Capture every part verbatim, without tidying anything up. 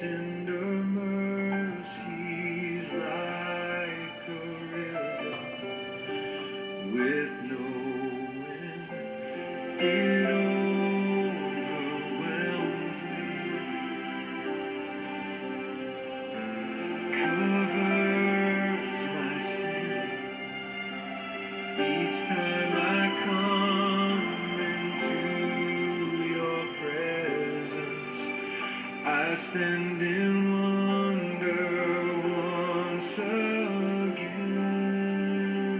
tender mercies like a river with no end. It overwhelms me, covers my sin each time I come into your presence. I stand in wonder once again.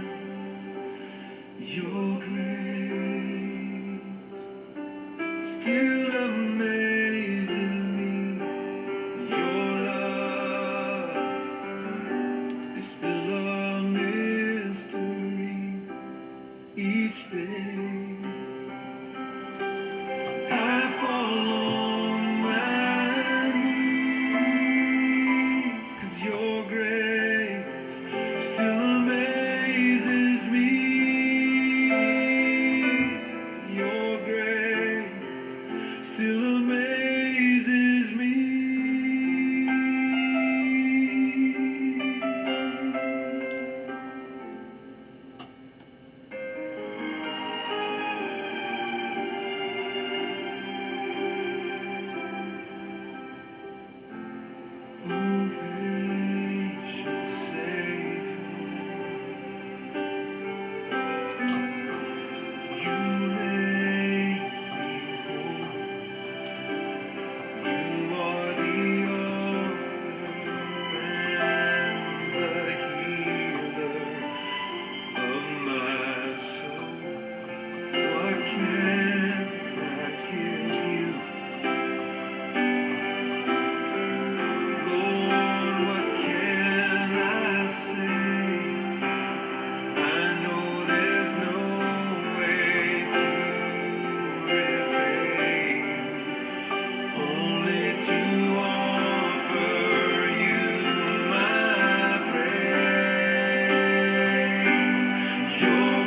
Your grace still amazes me. Your love is still a mystery each day. I fall on my knees, 'cause your grace still amazes me. Your grace still amazes me. Oh, gracious Savior, you make me whole. You are the author and the healer of my soul. What can I give you? Lord, what can I say? I know there's no way to repay you, only to offer you my praise. Your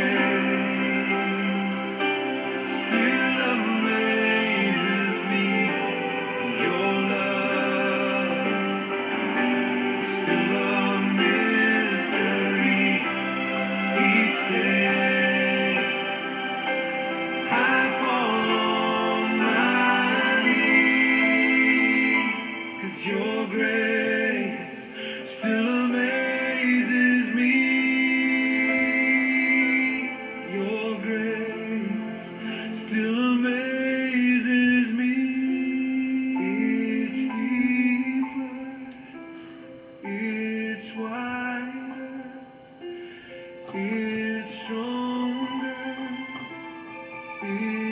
grace still amazes me. Your love is still a mystery each day. I fall on my knees, 'cause your grace still amazes me. Your grace still amazes me. It's deeper, it's wider, it's stronger, it's